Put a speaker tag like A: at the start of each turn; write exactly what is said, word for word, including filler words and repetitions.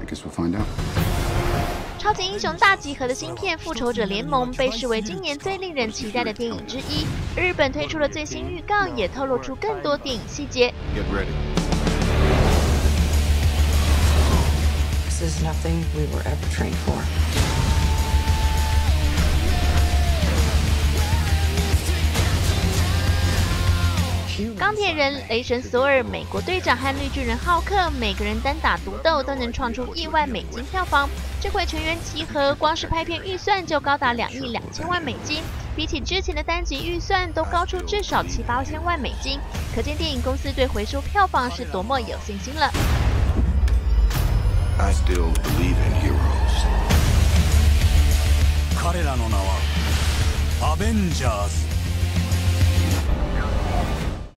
A: guess we'll find out.
B: 超级英雄大集合的新片《复仇者联盟》被视为今年最令人期待的电影之一。日本推出了最新预告，也透露出更多电影细节。
A: Get ready.
C: This is nothing we were ever trained for.
B: 钢铁人、雷神索尔、美国队长和绿巨人浩克，每个人单打独斗都能创出亿万美金票房。这回全员集合，光是拍片预算就高达两亿两千万美金，比起之前的单集预算都高出至少七八千万美金，可见电影公司对回收票房是多么有信心了。
A: I still believe in heroes.
D: 彼らの名はアベンジャーズ。